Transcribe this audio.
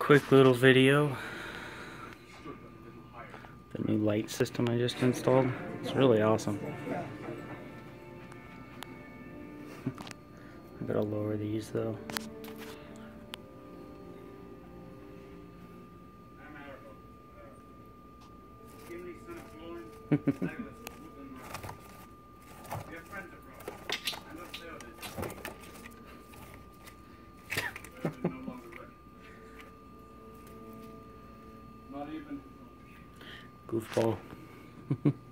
quick little video. The new light system I just installed. It's really awesome. I gotta lower these though. Goofball.